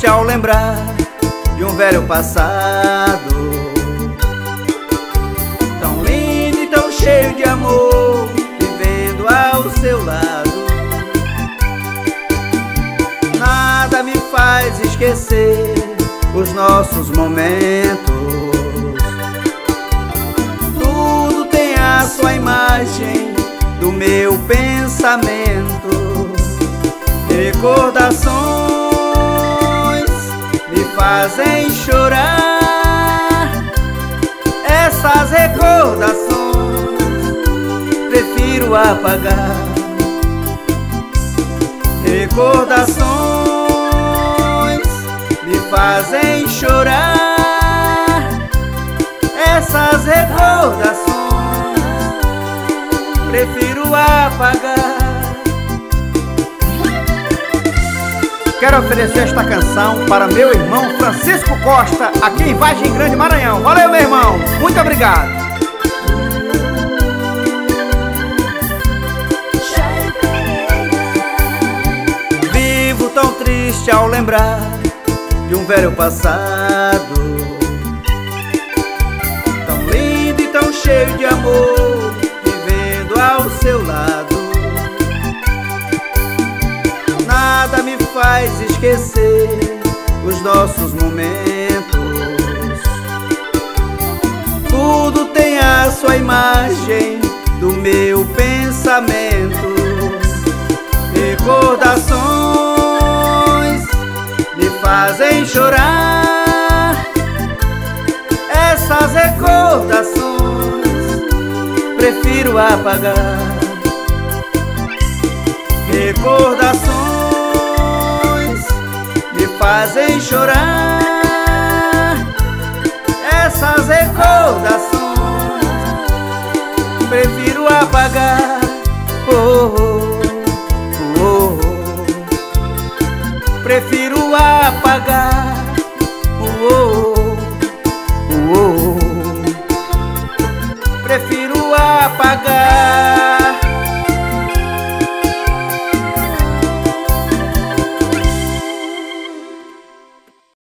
triste ao lembrar de um velho passado, tão lindo e tão cheio de amor, vivendo ao seu lado. Nada me faz esquecer os nossos momentos. Tudo tem a sua imagem do meu pensamento. Recordações me fazem chorar. Essas recordações prefiro apagar. Recordações me fazem chorar. Essas recordações prefiro apagar. Quero oferecer esta canção para meu irmão Francisco Costa, aqui em Vargem Grande, Maranhão. Valeu, meu irmão, muito obrigado. Vivo tão triste ao lembrar de um velho passado, tão lindo e tão cheio de amor, vivendo ao seu lado. Nada me faz esquecer os nossos momentos. Tudo tem a sua imagem do meu pensamento. Recordações me fazem chorar. Essas recordações prefiro apagar. Recordações me fazem chorar. Essas recordações prefiro apagar. Oh, oh, oh, oh. Prefiro apagar.